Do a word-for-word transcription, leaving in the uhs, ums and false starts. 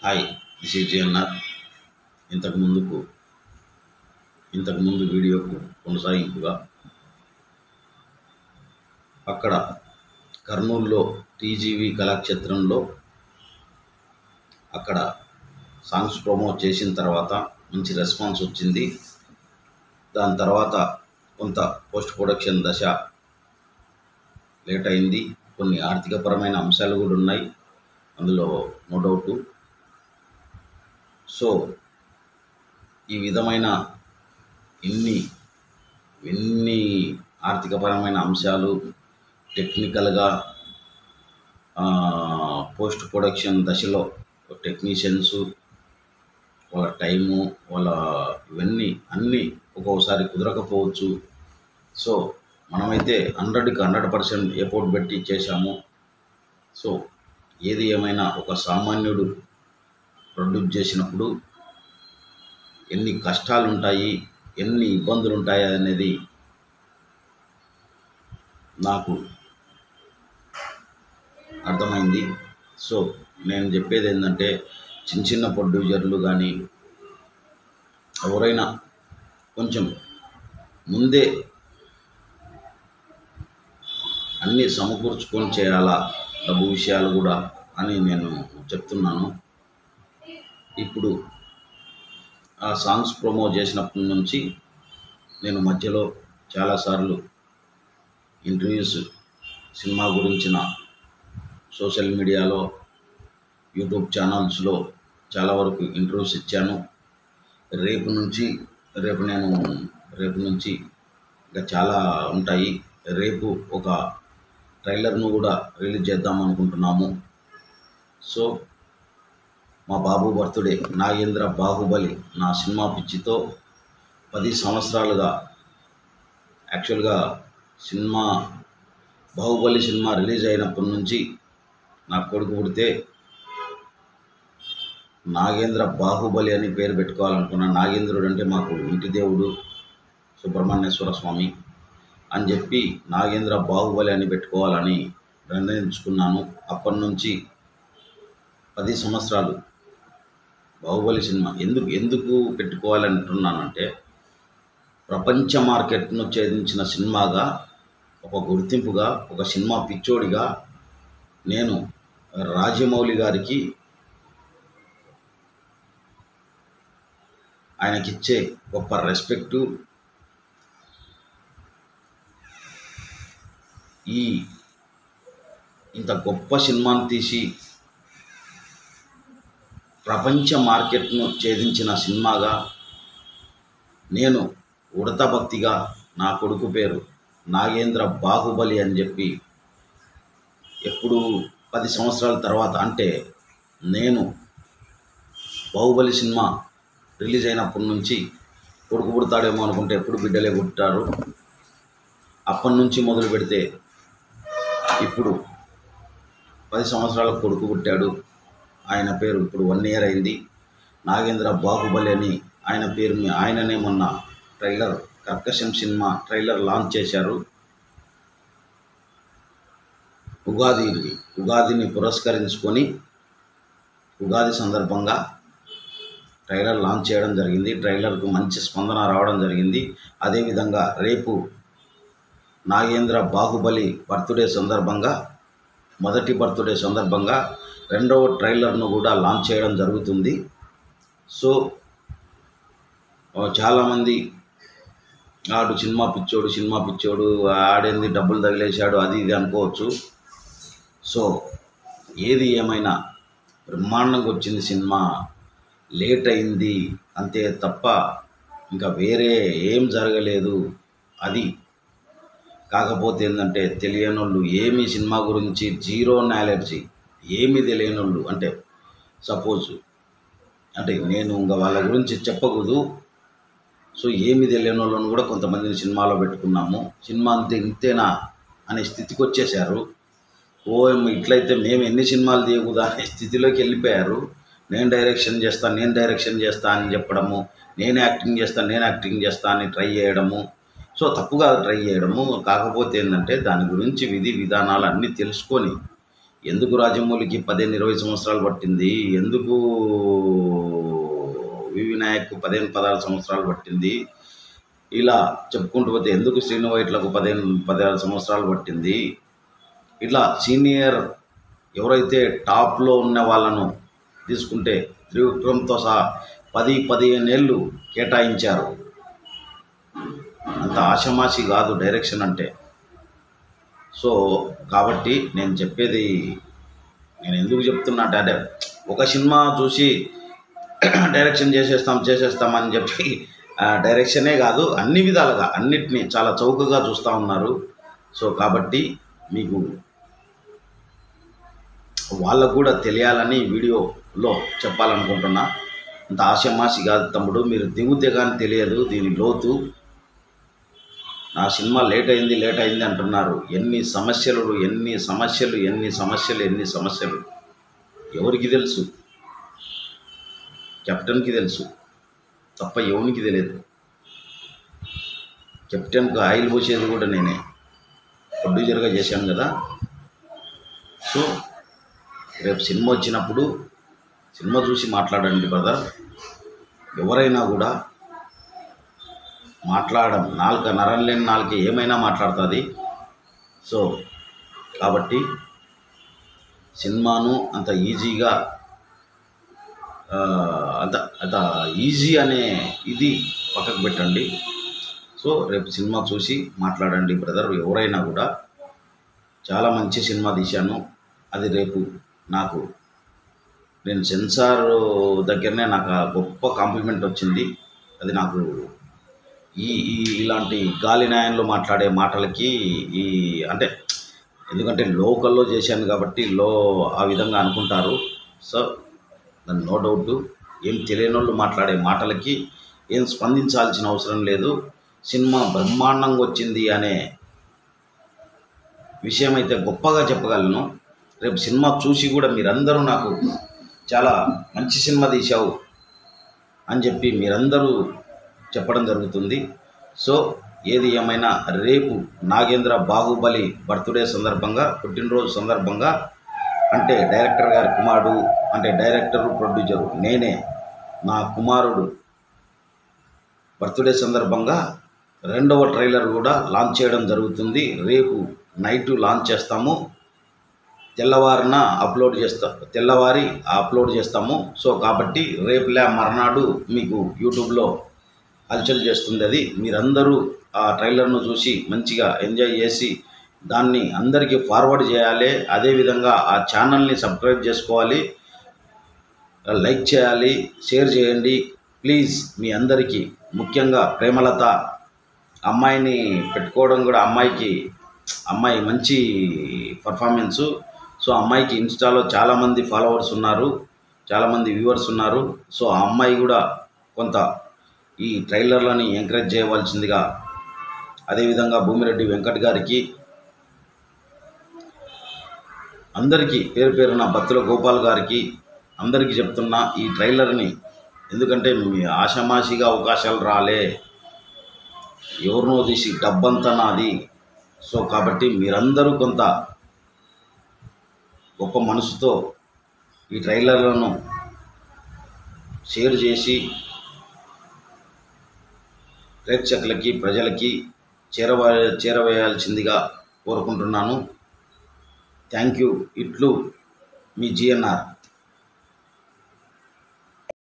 Hi, this is GNR. ఇంతకు ముందుకు ఇంతకు ముందు వీడియోకు కొనసాగింపుగా అక్కడ కర్నూలులో టీజీవీ కళాక్షేత్రంలో అక్కడ సాంగ్స్ ప్రమోట్ చేసిన తర్వాత మంచి రెస్పాన్స్ వచ్చింది. దాని తర్వాత కొంత పోస్ట్ ప్రొడక్షన్ దశ లేట్ అయింది. కొన్ని ఆర్థికపరమైన అంశాలు కూడా ఉన్నాయి అందులో, నో డౌటు. సో ఈ విధమైన ఎన్ని ఎన్ని ఆర్థికపరమైన అంశాలు, టెక్నికల్గా పోస్ట్ ప్రొడక్షన్ దశలో టెక్నీషియన్స్ వాళ్ళ టైము, వాళ్ళ ఇవన్నీ అన్నీ ఒక్కొక్కసారి కుదరకపోవచ్చు. సో మనమైతే హండ్రెడ్కి హండ్రెడ్ పర్సెంట్ ఎఫోర్ట్ పెట్టి చేశాము. సో ఏది ఏమైనా ఒక సామాన్యుడు ప్రొడ్యూస్ చేసినప్పుడు ఎన్ని కష్టాలు ఉంటాయి, ఎన్ని ఇబ్బందులు ఉంటాయి అనేది నాకు అర్థమైంది. సో నేను చెప్పేది ఏంటంటే, చిన్న చిన్న ప్రొడ్యూసర్లు కానీ ఎవరైనా కొంచెం ముందే అన్నీ సమకూర్చుకొని చేయాలా డబ్బు విషయాలు కూడా అని నేను చెప్తున్నాను. ఇప్పుడు ఆ సాంగ్స్ ప్రమో చేసినప్పటి నుంచి నేను మధ్యలో చాలాసార్లు ఇంటర్వ్యూస్, సినిమా గురించిన సోషల్ మీడియాలో, యూట్యూబ్ ఛానల్స్లో చాలా వరకు ఇంటర్వ్యూస్ ఇచ్చాను. రేపు నుంచి రేపు నేను రేపు నుంచి ఇంకా చాలా ఉంటాయి. రేపు ఒక ట్రైలర్ను కూడా రిలీజ్ చేద్దాం అనుకుంటున్నాము. సో మా బాబు బర్త్డే, నాగేంద్ర బాహుబలి, నా సినిమా పిచ్చితో పది సంవత్సరాలుగా, యాక్చువల్గా సినిమా బాహుబలి సినిమా రిలీజ్ అయినప్పటి నుంచి నా కొడుకు పుడితే నాగేంద్ర బాహుబలి అని పేరు పెట్టుకోవాలనుకున్నాను. నాగేంద్రుడు అంటే మాకు ఇంటి దేవుడు సుబ్రహ్మణ్యేశ్వర స్వామి అని చెప్పి నాగేంద్ర బాహుబలి అని పెట్టుకోవాలని నిర్ణయించుకున్నాను. అప్పటి నుంచి పది సంవత్సరాలు బాహుబలి సినిమా ఎందుకు ఎందుకు పెట్టుకోవాలంటున్నానంటే, ప్రపంచ మార్కెట్ను ఛేదించిన సినిమాగా, ఒక గుర్తింపుగా, ఒక సినిమా పిచ్చోడిగా నేను రాజమౌళి గారికి ఆయనకిచ్చే గొప్ప రెస్పెక్టు, ఈ ఇంత గొప్ప సినిమాను తీసి ప్రపంచ మార్కెట్ను ఛేదించిన సినిమాగా నేను ఉడత భక్తిగా నా కొడుకు పేరు నాగేంద్ర బాహుబలి అని చెప్పి, ఎప్పుడు పది సంవత్సరాల తర్వాత, అంటే నేను బాహుబలి సినిమా రిలీజ్ అయినప్పటి నుంచి కొడుకు పుడతాడేమో అనుకుంటే ఎప్పుడు బిడ్డలే పుట్టారు. అప్పటి నుంచి మొదలు పెడితే ఇప్పుడు పది సంవత్సరాలకు కొడుకు పుట్టాడు. ఆయన పేరు ఇప్పుడు వన్ ఇయర్ అయింది. నాగేంద్ర బాహుబలి అని ఆయన పేరు మీ ఆయననే మొన్న trailer, Karkasham cinema trailer launch చేశారు. ఉగాది ఉగాదిని పురస్కరించుకొని ఉగాది సందర్భంగా ట్రైలర్ లాంచ్ చేయడం జరిగింది. ట్రైలర్కు మంచి స్పందన రావడం జరిగింది. అదేవిధంగా రేపు నాగేంద్ర బాహుబలి బర్త్డే సందర్భంగా, మొదటి బర్త్డే సందర్భంగా రెండవ ట్రైలర్ను కూడా లాంచ్ చేయడం జరుగుతుంది. సో చాలామంది ఆడు సినిమా పిచ్చోడు సినిమా పిచ్చోడు ఆడేంది డబ్బులు తగిలేశాడు అది ఇది అనుకోవచ్చు. సో ఏది ఏమైనా బ్రహ్మాండంగా వచ్చింది సినిమా. లేట్ అయింది అంతే తప్ప ఇంకా వేరే ఏం జరగలేదు. అది కాకపోతే ఏంటంటే, తెలియనోళ్ళు, ఏమి సినిమా గురించి జీరో నాలెడ్జి, ఏమి తెలియనోళ్ళు, అంటే సపోజ్ అంటే నేను ఇంకా వాళ్ళ గురించి చెప్పకూడదు. సో ఏమి తెలియని వాళ్ళను కూడా కొంతమందిని సినిమాలో పెట్టుకున్నాము. సినిమా అంతే ఇంతేనా అనే స్థితికి వచ్చేసారు. ఓ ఇట్లయితే మేము ఎన్ని సినిమాలు తీయకూడదా అనే స్థితిలోకి వెళ్ళిపోయారు. నేను డైరెక్షన్ చేస్తాను నేను డైరెక్షన్ చేస్తా అని చెప్పడము, నేను యాక్టింగ్ చేస్తాను నేను యాక్టింగ్ చేస్తా అని ట్రై చేయడము. సో తప్పుగా ట్రై చేయడము. కాకపోతే ఏంటంటే, దాని గురించి విధి విధానాలు అన్నీ తెలుసుకొని ఎందుకు రాజమౌళికి పదిహేను ఇరవై సంవత్సరాలు పట్టింది, ఎందుకు వి వినాయక్ పదిహేను పదహారు సంవత్సరాలు పట్టింది, ఇలా చెప్పుకుంటూ పోతే ఎందుకు శ్రీను వైట్లకు పదిహేను పదహారు సంవత్సరాలు పట్టింది. ఇట్లా సీనియర్ ఎవరైతే టాప్లో ఉన్న వాళ్ళను తీసుకుంటే త్రివిక్రమ్తో సహా పది పదిహేను ఏళ్ళు కేటాయించారు. అంత ఆషమాషి కాదు డైరెక్షన్ అంటే. సో కాబట్టి నేను చెప్పేది, నేను ఎందుకు చెప్తున్నా అంటే, ఒక సినిమా చూసి డైరెక్షన్ చేసేస్తాం చేసేస్తామని చెప్పి డైరెక్షనే కాదు, అన్ని విధాలుగా అన్నిటినీ చాలా చౌకగా చూస్తూ ఉన్నారు. సో కాబట్టి మీకు వాళ్ళకు కూడా తెలియాలని వీడియోలో చెప్పాలనుకుంటున్నా. అంత ఆషమాషి కాదు తమ్ముడు, మీరు దిగుతే కానీ తెలియదు దీని లోతు. నా సినిమా లేట్ అయింది లేట్ అయింది అంటున్నారు. ఎన్ని సమస్యలు ఎన్ని సమస్యలు ఎన్ని సమస్యలు ఎన్ని సమస్యలు ఎవరికి తెలుసు? కెప్టెన్కి తెలుసు తప్ప ఎవరికి తెలియదు. కెప్టెన్కి ఆయిల్ పోసేది కూడా నేనే, ప్రొడ్యూసర్గా చేశాను కదా. సో రేపు సినిమా వచ్చినప్పుడు సినిమా చూసి మాట్లాడండి బ్రదర్. ఎవరైనా కూడా మాట్లాడడం, నాలుక నరం లేని నాలుక ఏమైనా మాట్లాడుతుంది. సో కాబట్టి సినిమాను అంత ఈజీగా అంత అంత ఈజీ అనే ఇది పక్కకు పెట్టండి. సో రేపు సినిమా చూసి మాట్లాడండి బ్రదర్. ఎవరైనా కూడా చాలా మంచి సినిమా తీశాను, అది రేపు నాకు నేను సెన్సార్ దగ్గరనే నాకు గొప్ప కాంప్లిమెంట్ వచ్చింది. అది నాకు ఈ ఈ ఇలాంటి గాలి న్యాయంలో మాట్లాడే మాటలకి ఈ అంటే ఎందుకంటే లోకల్లో చేశాను కాబట్టి లో ఆ విధంగా అనుకుంటారు. సో దాని నో డౌట్, ఏం తెలియని వాళ్ళు మాట్లాడే మాటలకి ఏం స్పందించాల్సిన అవసరం లేదు. సినిమా బ్రహ్మాండంగా వచ్చింది అనే విషయం అయితే గొప్పగా చెప్పగలను. రేపు సినిమా చూసి కూడా మీరందరూ నాకు చాలా మంచి సినిమా తీశావు అని చెప్పి మీరందరూ చెప్పడం జరుగుతుంది. సో ఏది ఏమైనా రేపు నాగేంద్ర బాహుబలి బర్త్డే సందర్భంగా, పుట్టినరోజు సందర్భంగా, అంటే డైరెక్టర్ గారి కుమారుడు, అంటే డైరెక్టరు ప్రొడ్యూసరు నేనే, నా కుమారుడు బర్త్డే సందర్భంగా రెండవ ట్రైలర్ కూడా లాంచ్ చేయడం జరుగుతుంది. రేపు నైట్ లాంచ్ చేస్తాము, తెల్లవారిన అప్లోడ్ చేస్తా తెల్లవారి అప్లోడ్ చేస్తాము. సో కాబట్టి రేపులే మర్నాడు మీకు యూట్యూబ్లో హల్చల్ చేస్తుంది. అది మీరందరూ ఆ ట్రైలర్ను చూసి మంచిగా ఎంజాయ్ చేసి దాన్ని అందరికీ ఫార్వర్డ్ చేయాలి. అదేవిధంగా ఆ ఛానల్ని సబ్స్క్రైబ్ చేసుకోవాలి, లైక్ చేయాలి, షేర్ చేయండి ప్లీజ్. మీ అందరికీ ముఖ్యంగా ప్రేమలత అమ్మాయిని పెట్టుకోవడం కూడా, అమ్మాయికి అమ్మాయి మంచి పర్ఫార్మెన్సు. సో అమ్మాయికి ఇన్స్టాలో చాలామంది ఫాలోవర్స్ ఉన్నారు, చాలామంది వ్యూవర్స్ ఉన్నారు. సో ఆ అమ్మాయి కూడా కొంత ఈ ట్రైలర్లని ఎంకరేజ్ చేయవలసిందిగా, అదేవిధంగా భూమిరెడ్డి వెంకట్ గారికి, అందరికీ పేరు పేరున బత్తుల గోపాల్ గారికి అందరికీ చెప్తున్నా ఈ ట్రైలర్ని. ఎందుకంటే మీ ఆషామాషిగా అవకాశాలు రాలే, ఎవరినో తీసి డబ్బంతా నాది. సో కాబట్టి మీరందరూ కొంత గొప్ప మనసుతో ఈ ట్రైలర్లను షేర్ చేసి ప్రేక్షకులకి ప్రజలకి చేరవ చేరవేయాల్సిందిగా కోరుకుంటున్నాను. Thank you. ఇట్లు మీ జిఎన్ఆర్.